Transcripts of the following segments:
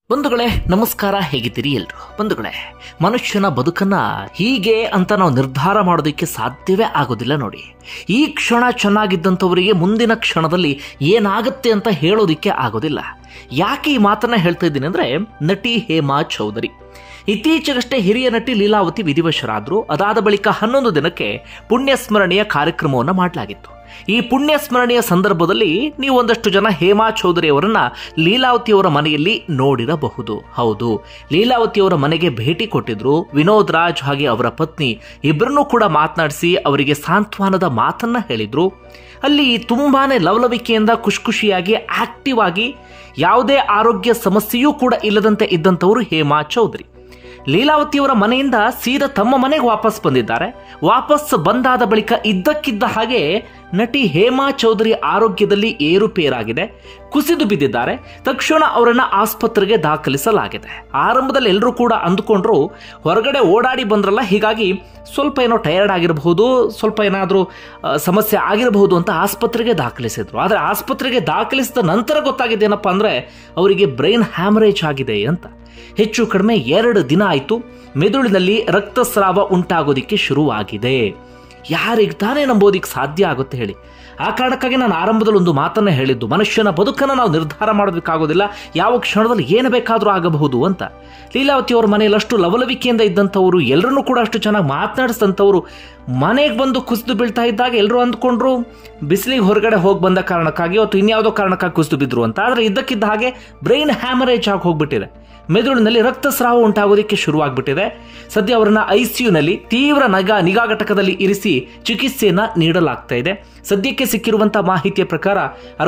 ಬಂಧುಗಳೇ ನಮಸ್ಕಾರ, ಹೇಗಿದ್ದೀರಿ ಎಲ್ರು? ಬಂಧುಗಳೇ, ಮನುಷ್ಯನ ಬದುಕನ್ನ ಹೀಗೆ ಅಂತ ನಾವು ನಿರ್ಧಾರ ಮಾಡೋದಕ್ಕೆ ಸಾಧ್ಯವೇ ಆಗೋದಿಲ್ಲ. ನೋಡಿ, ಈ ಕ್ಷಣ ಚೆನ್ನಾಗಿದ್ದಂಥವರಿಗೆ ಮುಂದಿನ ಕ್ಷಣದಲ್ಲಿ ಏನಾಗುತ್ತೆ ಅಂತ ಹೇಳೋದಿಕ್ಕೆ ಆಗೋದಿಲ್ಲ. ಯಾಕೆ ಈ ಮಾತನ್ನ ಹೇಳ್ತಾ ಇದ್ದೀನಿ ಅಂದ್ರೆ, ನಟಿ ಹೇಮಾ ಚೌಧರಿ ಇತ್ತೀಚೆಗಷ್ಟೇ ಹಿರಿಯ ನಟಿ ಲೀಲಾವತಿ ವಿಧಿವಶರಾದ್ರು. ಅದಾದ ಬಳಿಕ 11 ದಿನಕ್ಕೆ ಪುಣ್ಯಸ್ಮರಣೆಯ ಕಾರ್ಯಕ್ರಮವನ್ನು ಮಾಡಲಾಗಿತ್ತು. ಈ ಪುಣ್ಯಸ್ಮರಣೆಯ ಸಂದರ್ಭದಲ್ಲಿ ನೀವು ಒಂದಷ್ಟು ಜನ ಹೇಮಾ ಚೌಧರಿ ಅವರನ್ನ ಲೀಲಾವತಿಯವರ ಮನೆಯಲ್ಲಿ ನೋಡಿರಬಹುದು. ಹೌದು, ಲೀಲಾವತಿಯವರ ಮನೆಗೆ ಭೇಟಿ ಕೊಟ್ಟಿದ್ರು. ವಿನೋದ್ ರಾಜ್ ಹಾಗೆ ಅವರ ಪತ್ನಿ ಇಬ್ಬರನ್ನೂ ಕೂಡ ಮಾತನಾಡಿಸಿ ಅವರಿಗೆ ಸಾಂತ್ವನದ ಮಾತನ್ನ ಹೇಳಿದ್ರು. ಅಲ್ಲಿ ತುಂಬಾನೇ ಲವಲವಿಕೆಯಿಂದ ಖುಷಿಯಾಗಿ ಆಕ್ಟಿವ್ ಆಗಿ ಯಾವುದೇ ಆರೋಗ್ಯ ಸಮಸ್ಯೆಯೂ ಕೂಡ ಇಲ್ಲದಂತೆ ಇದ್ದಂಥವರು ಹೇಮಾ ಚೌಧರಿ. ಲೀಲಾವತಿಯವರ ಮನೆಯಿಂದ ಸೀದಾ ತಮ್ಮ ಮನೆಗೆ ವಾಪಸ್ ಬಂದಿದ್ದಾರೆ. ವಾಪಸ್ ಬಂದಾದ ಬಳಿಕ ಇದ್ದಕ್ಕಿದ್ದ ಹಾಗೆ ನಟಿ ಹೇಮಾ ಚೌಧರಿ ಆರೋಗ್ಯದಲ್ಲಿ ಏರುಪೇರಾಗಿದೆ, ಕುಸಿದು ಬಿದ್ದಿದ್ದಾರೆ. ತಕ್ಷಣ ಅವರನ್ನ ಆಸ್ಪತ್ರೆಗೆ ದಾಖಲಿಸಲಾಗಿದೆ. ಆರಂಭದಲ್ಲಿ ಎಲ್ಲರೂ ಕೂಡ ಅಂದುಕೊಂಡ್ರು ಹೊರಗಡೆ ಓಡಾಡಿ ಬಂದ್ರಲ್ಲ, ಹೀಗಾಗಿ ಸ್ವಲ್ಪ ಏನೋ ಟಯರ್ಡ್ ಆಗಿರಬಹುದು, ಸ್ವಲ್ಪ ಏನಾದರೂ ಸಮಸ್ಯೆ ಆಗಿರಬಹುದು ಅಂತ ಆಸ್ಪತ್ರೆಗೆ ದಾಖಲಿಸಿದ್ರು. ಆದರೆ ಆಸ್ಪತ್ರೆಗೆ ದಾಖಲಿಸಿದ ನಂತರ ಗೊತ್ತಾಗಿದ್ದೇನಪ್ಪ ಅಂದರೆ ಅವರಿಗೆ ಬ್ರೈನ್ ಹ್ಯಾಮರೇಜ್ ಆಗಿದೆ ಅಂತ. ಹೆಚ್ಚು ಕಡಿಮೆ 2 ದಿನ ಆಯಿತು. ಮೆದುಳಿನಲ್ಲಿ ರಕ್ತಸ್ರಾವ ಉಂಟಾಗೋದಿಕ್ಕೆ ಶುರುವಾಗಿದೆ. ಯಾರಿಗೆ ತಾನೇ ನಂಬೋದಿಕ್ಕೆ ಸಾಧ್ಯ ಆಗುತ್ತೆ ಹೇಳಿ? ಆ ಕಾರಣಕ್ಕಾಗಿ ನಾನು ಆರಂಭದಲ್ಲಿ ಒಂದು ಮಾತನ್ನ ಹೇಳಿದ್ದು, ಮನುಷ್ಯನ ಬದುಕನ್ನು ನಾವು ನಿರ್ಧಾರ ಮಾಡೋದಕ್ಕಾಗೋದಿಲ್ಲ, ಯಾವ ಕ್ಷಣದಲ್ಲಿ ಏನು ಬೇಕಾದರೂ ಆಗಬಹುದು ಅಂತ. ಲೀಲಾವತಿಯವರ ಮನೆಯಲ್ಲಿ ಅಷ್ಟು ಲವಲವಿಕೆಯಿಂದ ಇದ್ದಂಥವ್ರು, ಎಲ್ಲರನ್ನೂ ಕೂಡ ಅಷ್ಟು ಚೆನ್ನಾಗಿ ಮಾತನಾಡಿಸಿದಂಥವ್ರು ಮನೆಗೆ ಬಂದು ಕುಸಿದು ಬೀಳ್ತಾ ಇದ್ದಾಗ ಎಲ್ಲರೂ ಅಂದ್ಕೊಂಡ್ರು ಬಿಸಿಲಿಗೆ ಹೊರಗಡೆ ಹೋಗಿ ಬಂದ ಕಾರಣಕ್ಕಾಗಿ ಅಥವಾ ಇನ್ಯಾವುದೋ ಕಾರಣಕ್ಕಾಗಿ ಕುಸಿದು ಬಿದ್ರು ಅಂತ. ಆದರೆ ಇದ್ದಕ್ಕಿದ್ದ ಹಾಗೆ ಬ್ರೈನ್ ಹ್ಯಾಮರೇಜ್ ಆಗಿ ಹೋಗ್ಬಿಟ್ಟಿದೆ. ಮೆದುಳಿನಲ್ಲಿ ರಕ್ತಸ್ರಾವ ಉಂಟಾಗೋದಕ್ಕೆ ಶುರುವಾಗ್ಬಿಟ್ಟಿದೆ. ಸದ್ಯ ಅವರನ್ನ ಐಸಿಯುನಲ್ಲಿ ತೀವ್ರ ನಿಗಾ ಘಟಕದಲ್ಲಿ ಇರಿಸಿ ಚಿಕಿತ್ಸೆಯನ್ನ ನೀಡಲಾಗ್ತಾ ಇದೆ. ಸದ್ಯಕ್ಕೆ ಸಿಕ್ಕಿರುವಂತಹ ಮಾಹಿತಿಯ ಪ್ರಕಾರ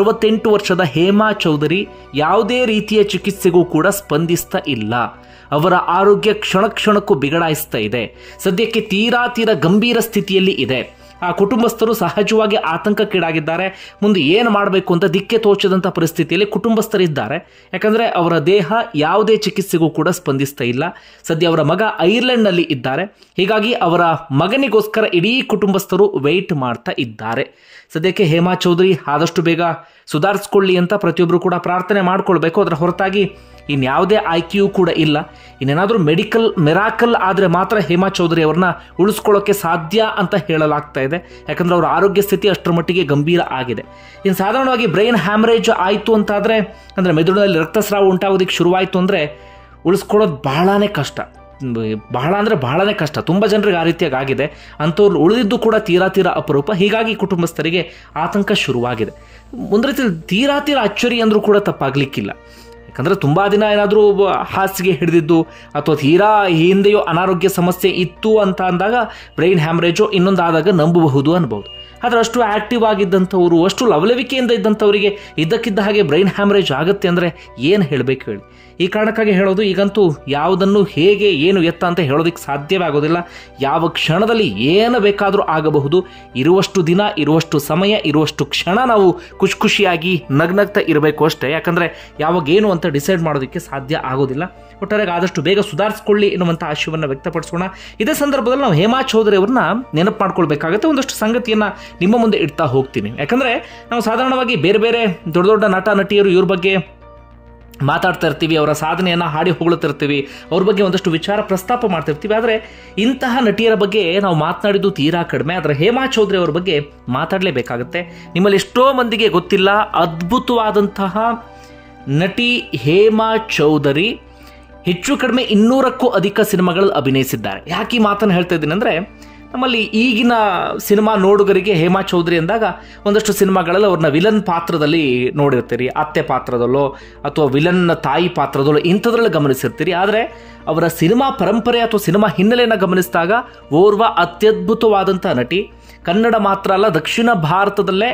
68 ವರ್ಷದ ಹೇಮಾ ಚೌಧರಿ ಯಾವುದೇ ರೀತಿಯ ಚಿಕಿತ್ಸೆಗೂ ಕೂಡ ಸ್ಪಂದಿಸ್ತಾ ಇಲ್ಲ. ಅವರ ಆರೋಗ್ಯ ಕ್ಷಣಕ್ಕೂ ಬಿಗಡಾಯಿಸ್ತಾ ಇದೆ. ಸದ್ಯಕ್ಕೆ ತೀರಾ ಗಂಭೀರ ಸ್ಥಿತಿಯಲ್ಲಿ ಇದೆ. ಆ ಕುಟುಂಬಸ್ಥರು ಸಹಜವಾಗಿ ಆತಂಕಕ್ಕೀಡಾಗಿದ್ದಾರೆ. ಮುಂದೆ ಏನು ಮಾಡಬೇಕು ಅಂತ ದಿಕ್ಕೆ ತೋಚದಂಥ ಪರಿಸ್ಥಿತಿಯಲ್ಲಿ ಕುಟುಂಬಸ್ಥರಿದ್ದಾರೆ. ಯಾಕಂದರೆ ಅವರ ದೇಹ ಯಾವುದೇ ಚಿಕಿತ್ಸೆಗೂ ಕೂಡ ಸ್ಪಂದಿಸ್ತಾ ಇಲ್ಲ. ಸದ್ಯ ಅವರ ಮಗ ಐರ್ಲೆಂಡ್ನಲ್ಲಿ ಇದ್ದಾರೆ. ಹೀಗಾಗಿ ಅವರ ಮಗನಿಗೋಸ್ಕರ ಇಡೀ ಕುಟುಂಬಸ್ಥರು ವೆಯ್ಟ್ ಮಾಡ್ತಾ ಇದ್ದಾರೆ. ಸದ್ಯಕ್ಕೆ ಹೇಮಾ ಚೌಧರಿ ಆದಷ್ಟು ಬೇಗ ಸುಧಾರಿಸ್ಕೊಳ್ಳಿ ಅಂತ ಪ್ರತಿಯೊಬ್ಬರು ಕೂಡ ಪ್ರಾರ್ಥನೆ ಮಾಡ್ಕೊಳ್ಬೇಕು. ಅದರ ಹೊರತಾಗಿ ಇನ್ಯಾವುದೇ ಆಯ್ಕೆಯೂ ಕೂಡ ಇಲ್ಲ. ಇನ್ನೇನಾದರೂ ಮೆಡಿಕಲ್ ಮಿರಾಕಲ್ ಆದರೆ ಮಾತ್ರ ಹೇಮಾ ಚೌಧರಿ ಅವ್ರನ್ನ ಉಳಿಸ್ಕೊಳ್ಳೋಕೆ ಸಾಧ್ಯ ಅಂತ ಹೇಳಲಾಗ್ತಾ ಇದೆ. ಯಾಕಂದ್ರೆ ಅವರ ಆರೋಗ್ಯ ಸ್ಥಿತಿ ಅಷ್ಟರ ಮಟ್ಟಿಗೆ ಗಂಭೀರ ಆಗಿದೆ. ಇನ್ನು ಸಾಧಾರಣವಾಗಿ ಬ್ರೈನ್ ಹ್ಯಾಮರೇಜ್ ಆಯಿತು ಅಂತಾದರೆ, ಅಂದರೆ ಮೆದುಳಿನಲ್ಲಿ ರಕ್ತಸ್ರಾವ ಉಂಟಾಗೋದಕ್ಕೆ ಶುರುವಾಯಿತು ಅಂದರೆ ಉಳಿಸ್ಕೊಳ್ಳೋದು ಬಹಳನೇ ಕಷ್ಟ. ಬಹಳನೇ ಕಷ್ಟ. ತುಂಬ ಜನರಿಗೆ ಆ ರೀತಿಯಾಗಿ ಆಗಿದೆ. ಅಂಥವ್ರು ಉಳಿದಿದ್ದು ಕೂಡ ತೀರಾ ಅಪರೂಪ. ಹೀಗಾಗಿ ಕುಟುಂಬಸ್ಥರಿಗೆ ಆತಂಕ ಶುರುವಾಗಿದೆ. ಒಂದು ರೀತಿ ತೀರಾ ಅಚ್ಚರಿ ಅಂದರೂ ಕೂಡ ತಪ್ಪಾಗಲಿಕ್ಕಿಲ್ಲ. ಯಾಕಂದರೆ ತುಂಬ ದಿನ ಏನಾದರೂ ಹಾಸಿಗೆ ಹಿಡಿದಿದ್ದು ಅಥವಾ ತೀರಾ ಹಿಂದೆಯೋ ಅನಾರೋಗ್ಯ ಸಮಸ್ಯೆ ಇತ್ತು ಅಂತ ಅಂದಾಗ ಬ್ರೈನ್ ಹ್ಯಾಮರೇಜು ಇನ್ನೊಂದಾದಾಗ ನಂಬಬಹುದು ಅನ್ಬೋದು. ಆದರೆ ಅಷ್ಟು ಆ್ಯಕ್ಟಿವ್ ಆಗಿದ್ದಂಥವ್ರು, ಅಷ್ಟು ಲವಲವಿಕೆಯಿಂದ ಇದ್ದಂಥವರಿಗೆ ಇದ್ದಕ್ಕಿದ್ದ ಹಾಗೆ ಬ್ರೈನ್ ಹ್ಯಾಮರೇಜ್ ಆಗುತ್ತೆ ಅಂದರೆ ಏನು ಹೇಳಬೇಕು ಹೇಳಿ? ಈ ಕಾರಣಕ್ಕಾಗಿ ಹೇಳೋದು, ಈಗಂತೂ ಯಾವುದನ್ನು ಹೇಗೆ ಏನು ಎತ್ತ ಅಂತ ಹೇಳೋದಕ್ಕೆ ಸಾಧ್ಯವೇ ಆಗೋದಿಲ್ಲ. ಯಾವ ಕ್ಷಣದಲ್ಲಿ ಏನು ಬೇಕಾದರೂ ಆಗಬಹುದು. ಇರುವಷ್ಟು ದಿನ, ಇರುವಷ್ಟು ಸಮಯ, ಇರುವಷ್ಟು ಕ್ಷಣ ನಾವು ಖುಷಿಯಾಗಿ ನಗ್ನಗ್ತಾ ಇರಬೇಕು ಅಷ್ಟೇ. ಯಾಕಂದರೆ ಯಾವಾಗ ಏನು ಅಂತ ಡಿಸೈಡ್ ಮಾಡೋದಕ್ಕೆ ಸಾಧ್ಯ ಆಗೋದಿಲ್ಲ. ಒಟ್ಟಾರೆ ಆದಷ್ಟು ಬೇಗ ಸುಧಾರಿಸ್ಕೊಳ್ಳಿ ಎನ್ನುವಂಥ ಆಶಯವನ್ನು ವ್ಯಕ್ತಪಡಿಸೋಣ. ಇದೇ ಸಂದರ್ಭದಲ್ಲಿ ನಾವು ಹೇಮಾ ಚೌಧರಿ ಅವ್ರನ್ನ ನೆನಪು ಮಾಡ್ಕೊಳ್ಬೇಕಾಗುತ್ತೆ. ಒಂದಷ್ಟು ಸಂಗತಿಯನ್ನು ನಿಮ್ಮ ಮುಂದೆ ಇಡ್ತಾ ಹೋಗ್ತೀನಿ. ಯಾಕಂದರೆ ನಾವು ಸಾಧಾರಣವಾಗಿ ಬೇರೆ ದೊಡ್ಡ ನಟ ನಟಿಯರು ಇವ್ರ ಬಗ್ಗೆ ಮಾತಾಡ್ತಾ ಇರ್ತೀವಿ, ಅವರ ಸಾಧನೆಯನ್ನು ಹಾಡಿ ಹೊಗಳುತ್ತಿರ್ತೀವಿ, ಅವ್ರ ಬಗ್ಗೆ ಒಂದಷ್ಟು ವಿಚಾರ ಪ್ರಸ್ತಾಪ ಮಾಡ್ತಿರ್ತೀವಿ. ಆದರೆ ಇಂತಹ ನಟಿಯರ ಬಗ್ಗೆ ನಾವು ಮಾತನಾಡಿದ್ದು ತೀರಾ ಕಡಿಮೆ. ಆದರೆ ಹೇಮಾ ಚೌಧರಿ ಅವ್ರ ಬಗ್ಗೆ ಮಾತಾಡಲೇಬೇಕಾಗುತ್ತೆ. ನಿಮ್ಮಲ್ಲಿ ಎಷ್ಟೋ ಮಂದಿಗೆ ಗೊತ್ತಿಲ್ಲ, ಅದ್ಭುತವಾದಂತಹ ನಟಿ ಹೇಮಾ ಚೌಧರಿ ಹೆಚ್ಚು ಕಡಿಮೆ 200ಕ್ಕೂ ಅಧಿಕ ಸಿನಿಮಾಗಳಲ್ಲಿ ಅಭಿನಯಿಸಿದ್ದಾರೆ. ಯಾಕೆ ಈ ಮಾತನ್ನು ಹೇಳ್ತಾ ಇದ್ದೀನಿ ಅಂದರೆ, ನಮ್ಮಲ್ಲಿ ಈಗಿನ ಸಿನಿಮಾ ನೋಡುಗರಿಗೆ ಹೇಮಾ ಚೌಧರಿ ಅಂದಾಗ ಒಂದಷ್ಟು ಸಿನಿಮಾಗಳಲ್ಲಿ ಅವ್ರನ್ನ ವಿಲನ್ ಪಾತ್ರದಲ್ಲಿ ನೋಡಿರ್ತೀರಿ, ಅತ್ತೆ ಪಾತ್ರದಲ್ಲೋ ಅಥವಾ ವಿಲನ್ ತಾಯಿ ಪಾತ್ರದಲ್ಲೋ ಇಂಥದ್ರಲ್ಲಿ ಗಮನಿಸಿರ್ತೀರಿ. ಆದರೆ ಅವರ ಸಿನಿಮಾ ಪರಂಪರೆ ಅಥವಾ ಸಿನಿಮಾ ಹಿನ್ನೆಲೆಯನ್ನು ಗಮನಿಸಿದಾಗ ಓರ್ವ ಅತ್ಯದ್ಭುತವಾದಂಥ ನಟಿ. ಕನ್ನಡ ಮಾತ್ರ ಅಲ್ಲ, ದಕ್ಷಿಣ ಭಾರತದಲ್ಲೇ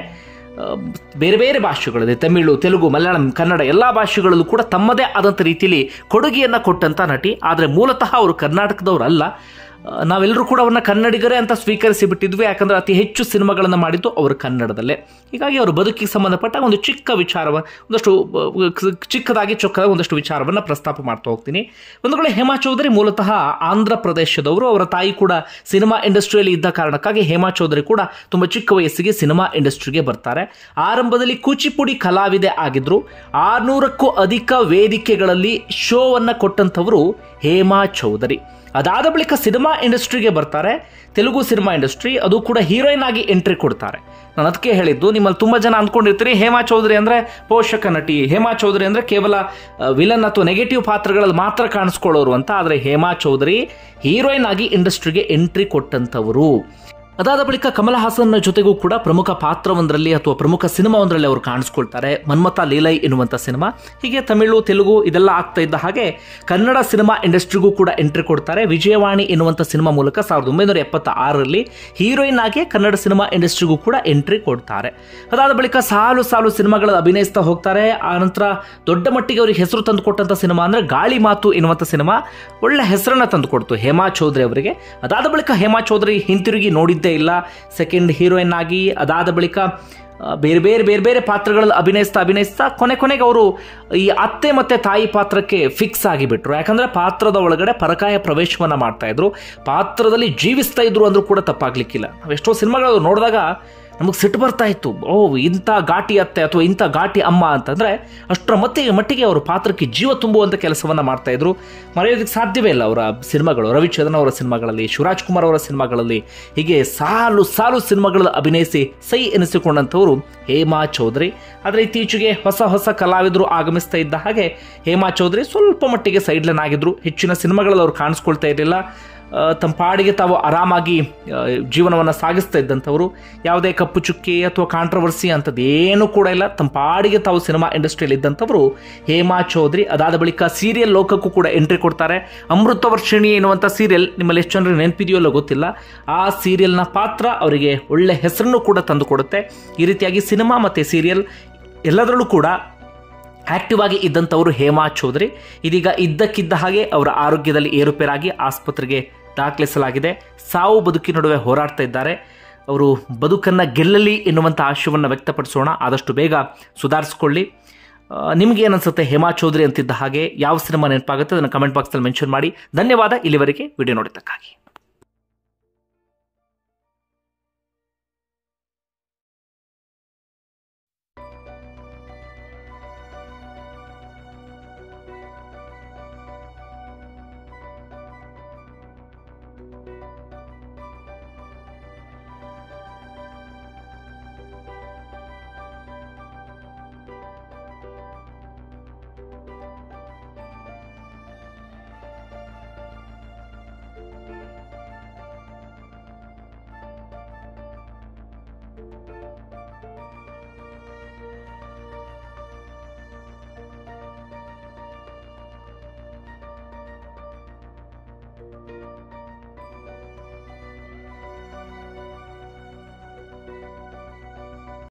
ಬೇರೆ ಭಾಷೆಗಳಿದೆ, ತಮಿಳು, ತೆಲುಗು, ಮಲಯಾಳಂ, ಕನ್ನಡ ಎಲ್ಲ ಭಾಷೆಗಳಲ್ಲೂ ಕೂಡ ತಮ್ಮದೇ ಆದಂಥ ರೀತಿಯಲ್ಲಿ ಕೊಡುಗೆಯನ್ನು ಕೊಟ್ಟಂಥ ನಟಿ. ಆದರೆ ಮೂಲತಃ ಅವರು ಕರ್ನಾಟಕದವರಲ್ಲ. ನಾವೆಲ್ಲರೂ ಕೂಡ ಅವ್ರನ್ನ ಕನ್ನಡಿಗರೇ ಅಂತ ಸ್ವೀಕರಿಸಿ ಬಿಟ್ಟಿದ್ವಿ. ಯಾಕಂದರೆ ಅತಿ ಹೆಚ್ಚು ಸಿನಿಮಾಗಳನ್ನು ಮಾಡಿದ್ದು ಅವರು ಕನ್ನಡದಲ್ಲೇ. ಹೀಗಾಗಿ ಅವರ ಬದುಕಿಗೆ ಸಂಬಂಧಪಟ್ಟ ಒಂದು ಚಿಕ್ಕ ವಿಚಾರವನ್ನು ಒಂದಷ್ಟು ಚಿಕ್ಕದಾಗಿ ಚೊಕ್ಕದಾಗಿ ಒಂದಷ್ಟು ವಿಚಾರವನ್ನು ಪ್ರಸ್ತಾಪ ಮಾಡ್ತಾ ಹೋಗ್ತೀನಿ. ಒಂದು ಕಡೆ ಹೇಮಾ ಚೌಧರಿ ಮೂಲತಃ ಆಂಧ್ರ ಪ್ರದೇಶದವರು. ಅವರ ತಾಯಿ ಕೂಡ ಸಿನಿಮಾ ಇಂಡಸ್ಟ್ರಿಯಲ್ಲಿ ಇದ್ದ ಕಾರಣಕ್ಕಾಗಿ ಹೇಮಾ ಚೌಧರಿ ಕೂಡ ತುಂಬ ಚಿಕ್ಕ ವಯಸ್ಸಿಗೆ ಸಿನಿಮಾ ಇಂಡಸ್ಟ್ರಿಗೆ ಬರ್ತಾರೆ. ಆರಂಭದಲ್ಲಿ ಕೂಚಿಪುಡಿ ಕಲಾವಿದೆ ಆಗಿದ್ರು. 600ಕ್ಕೂ ಅಧಿಕ ವೇದಿಕೆಗಳಲ್ಲಿ ಶೋವನ್ನು ಕೊಟ್ಟಂಥವರು ಹೇಮಾ ಚೌಧರಿ. ಅದಾದ ಬಳಿಕ ಸಿನಿಮಾ ಇಂಡಸ್ಟ್ರಿಗೆ ಬರ್ತಾರೆ, ತೆಲುಗು ಸಿನಿಮಾ ಇಂಡಸ್ಟ್ರಿ, ಅದು ಕೂಡ ಹೀರೋಯಿನ್ ಆಗಿ ಎಂಟ್ರಿ ಕೊಡ್ತಾರೆ. ನಾನು ಅದಕ್ಕೆ ಹೇಳಿದ್ದು, ನಿಮ್ಮಲ್ಲಿ ತುಂಬ ಜನ ಅಂದ್ಕೊಂಡಿರ್ತೀರಿ ಹೇಮಾ ಚೌಧರಿ ಅಂದರೆ ಪೋಷಕ ನಟಿ, ಹೇಮಾ ಚೌಧರಿ ಅಂದರೆ ಕೇವಲ ವಿಲನ್ ಅಥವಾ ನೆಗೆಟಿವ್ ಪಾತ್ರಗಳಲ್ಲಿ ಮಾತ್ರ ಕಾಣಿಸ್ಕೊಳ್ಳೋರು ಅಂತ. ಆದರೆ ಹೇಮಾ ಚೌಧರಿ ಹೀರೋಯಿನ್ ಆಗಿ ಇಂಡಸ್ಟ್ರಿಗೆ ಎಂಟ್ರಿ ಕೊಟ್ಟಂಥವರು. ಅದಾದ ಬಳಿಕ ಕಮಲ್ ಹಾಸನ್ ಜೊತೆಗೂ ಕೂಡ ಪ್ರಮುಖ ಪಾತ್ರವೊಂದರಲ್ಲಿ ಅಥವಾ ಪ್ರಮುಖ ಸಿನಿಮಾವೊಂದರಲ್ಲಿ ಅವರು ಕಾಣಿಸ್ಕೊಳ್ತಾರೆ, ಮನ್ಮಥ ಲೀಲೈ ಎನ್ನುವಂಥ ಸಿನಿಮಾ. ಹೀಗೆ ತಮಿಳು, ತೆಲುಗು ಇದೆಲ್ಲ ಆಗ್ತಾ ಇದ್ದ ಹಾಗೆ ಕನ್ನಡ ಸಿನಿಮಾ ಇಂಡಸ್ಟ್ರಿಗೂ ಕೂಡ ಎಂಟ್ರಿ ಕೊಡ್ತಾರೆ. ವಿಜಯವಾಣಿ ಎನ್ನುವಂಥ ಸಿನಿಮಾ ಮೂಲಕ 1976ರಲ್ಲಿ ಹೀರೋಯಿನ್ ಆಗಿ ಕನ್ನಡ ಸಿನಿಮಾ ಇಂಡಸ್ಟ್ರಿಗೂ ಕೂಡ ಎಂಟ್ರಿ ಕೊಡ್ತಾರೆ. ಅದಾದ ಬಳಿಕ ಸಾಲು ಸಾಲು ಸಿನಿಮಾಗಳಲ್ಲಿ ಅಭಿನಯಿಸ್ತಾ ಹೋಗ್ತಾರೆ. ಆನಂತರ ದೊಡ್ಡ ಮಟ್ಟಿಗೆ ಅವರಿಗೆ ಹೆಸರು ತಂದುಕೊಟ್ಟಂಥ ಸಿನಿಮಾ ಅಂದರೆ ಗಾಳಿ ಮಾತು ಎನ್ನುವಂಥ ಸಿನಿಮಾ ಒಳ್ಳೆ ಹೆಸರನ್ನು ತಂದುಕೊಡ್ತು ಹೇಮಾ ಚೌಧರಿ ಅವರಿಗೆ. ಅದಾದ ಬಳಿಕ ಹೇಮಾ ಚೌಧರಿ ಹಿಂತಿರುಗಿ ನೋಡಿದ್ದೇ ಇಲ್ಲ. ಸೆಕೆಂಡ್ ಹೀರೋಯಿನ್ ಆಗಿ ಅದಾದ ಬಳಿಕ ಬೇರೆ ಬೇರೆ ಪಾತ್ರಗಳಲ್ಲಿ ಅಭಿನಯಿಸ್ತಾ ಕೊನೆಗೆ ಅವರು ಈ ಅತ್ತೆ ಮತ್ತೆ ತಾಯಿ ಪಾತ್ರಕ್ಕೆ ಫಿಕ್ಸ್ ಆಗಿಬಿಟ್ರು. ಯಾಕಂದ್ರೆ ಪಾತ್ರದ ಒಳಗಡೆ ಪರಕಾಯ ಪ್ರವೇಶವನ್ನ ಮಾಡ್ತಾ ಇದ್ರು, ಪಾತ್ರದಲ್ಲಿ ಜೀವಿಸ್ತಾ ಇದ್ರು ಅಂದ್ರೂ ಕೂಡ ತಪ್ಪಾಗ್ಲಿಕ್ಕಿಲ್ಲ. ನಾವು ಎಷ್ಟೋ ಸಿನಿಮಾಗಳು ನೋಡಿದಾಗ ನಮಗೆ ಸಿಟ್ಟು ಬರ್ತಾ ಇತ್ತು, ಇಂಥ ಘಾಟಿ ಅತ್ತೆ ಅಥವಾ ಇಂಥ ಘಾಟಿ ಅಮ್ಮ ಅಂತಂದರೆ ಅಷ್ಟರ ಮಟ್ಟಿಗೆ ಅವರು ಪಾತ್ರಕ್ಕೆ ಜೀವ ತುಂಬುವಂಥ ಕೆಲಸವನ್ನು ಮಾಡ್ತಾಯಿದ್ರು. ಮರೆಯೋದಕ್ಕೆ ಸಾಧ್ಯವೇ ಇಲ್ಲ ಅವರ ಸಿನಿಮಾಗಳು. ರವಿಚಂದ್ರನ್ ಅವರ ಸಿನಿಮಾಗಳಲ್ಲಿ, ಶಿವರಾಜ್ ಕುಮಾರ್ ಅವರ ಸಿನಿಮಾಗಳಲ್ಲಿ, ಹೀಗೆ ಸಾಲು ಸಾಲು ಸಿನಿಮಾಗಳಲ್ಲಿ ಅಭಿನಯಿಸಿ ಸೈ ಎನಿಸಿಕೊಂಡಂಥವರು ಹೇಮಾ ಚೌಧರಿ. ಆದರೆ ಇತ್ತೀಚೆಗೆ ಹೊಸ ಕಲಾವಿದರು ಆಗಮಿಸ್ತಾ ಇದ್ದ ಹಾಗೆ ಹೇಮಾ ಚೌಧರಿ ಸ್ವಲ್ಪ ಮಟ್ಟಿಗೆ ಸೈಡ್ಲೈನ್ ಆಗಿದ್ರು. ಹೆಚ್ಚಿನ ಸಿನಿಮಾಗಳಲ್ಲಿ ಅವರು ಕಾಣಿಸ್ಕೊಳ್ತಾ ಇರಲಿಲ್ಲ. ತಮ್ಮ ಪಾಡಿಗೆ ತಾವು ಆರಾಮಾಗಿ ಜೀವನವನ್ನು ಸಾಗಿಸ್ತಾ ಇದ್ದಂಥವರು. ಯಾವುದೇ ಕಪ್ಪು ಚುಕ್ಕಿ ಅಥವಾ ಕಾಂಟ್ರವರ್ಸಿ ಅಂಥದ್ದೇನೂ ಕೂಡ ಇಲ್ಲ. ತಮ್ಮ ಪಾಡಿಗೆ ತಾವು ಸಿನಿಮಾ ಇಂಡಸ್ಟ್ರಿಯಲ್ಲಿ ಇದ್ದಂಥವರು ಹೇಮಾ ಚೌಧರಿ. ಅದಾದ ಬಳಿಕ ಸೀರಿಯಲ್ ಲೋಕಕ್ಕೂ ಕೂಡ ಎಂಟ್ರಿ ಕೊಡ್ತಾರೆ. ಅಮೃತವರ್ಷಿಣಿ ಎನ್ನುವಂಥ ಸೀರಿಯಲ್ ನಿಮ್ಮಲ್ಲಿ ಎಷ್ಟು ಜನರಿಗೆ ನೆನಪಿದೆಯೋ ಅಲ್ಲೋ ಗೊತ್ತಿಲ್ಲ. ಆ ಸೀರಿಯಲ್ನ ಪಾತ್ರ ಅವರಿಗೆ ಒಳ್ಳೆ ಹೆಸರನ್ನು ಕೂಡ ತಂದು ಕೊಡುತ್ತೆ. ಈ ರೀತಿಯಾಗಿ ಸಿನಿಮಾ ಮತ್ತು ಸೀರಿಯಲ್ ಎಲ್ಲದರಲ್ಲೂ ಕೂಡ ಆಕ್ಟಿವ್ ಆಗಿ ಇದ್ದಂಥವರು ಹೇಮಾ ಚೌಧರಿ. ಇದೀಗ ಇದ್ದಕ್ಕಿದ್ದ ಹಾಗೆ ಅವರ ಆರೋಗ್ಯದಲ್ಲಿ ಏರುಪೇರಾಗಿ ಆಸ್ಪತ್ರೆಗೆ ದಾಖಲಿಸಲಾಗಿದೆ. ಸಾವು ಬದುಕಿನ ನಡುವೆ ಹೋರಾಡ್ತಾ ಇದ್ದಾರೆ. ಅವರು ಬದುಕನ್ನು ಗೆಲ್ಲಲಿ ಎನ್ನುವಂಥ ಆಶಯವನ್ನು ವ್ಯಕ್ತಪಡಿಸೋಣ. ಆದಷ್ಟು ಬೇಗ ಸುಧಾರಿಸ್ಕೊಳ್ಳಿ. ನಿಮಗೇನನ್ಸುತ್ತೆ ಹೇಮಾ ಚೌಧರಿ ಅಂತಿದ್ದ ಹಾಗೆ? ಯಾವ ಸಿನಿಮಾ ನೆನಪಾಗುತ್ತೆ ಅದನ್ನು ಕಮೆಂಟ್ ಬಾಕ್ಸಲ್ಲಿ ಮೆನ್ಷನ್ ಮಾಡಿ. ಧನ್ಯವಾದ ಇಲ್ಲಿವರೆಗೆ ವಿಡಿಯೋ ನೋಡಿದ್ದಕ್ಕಾಗಿ.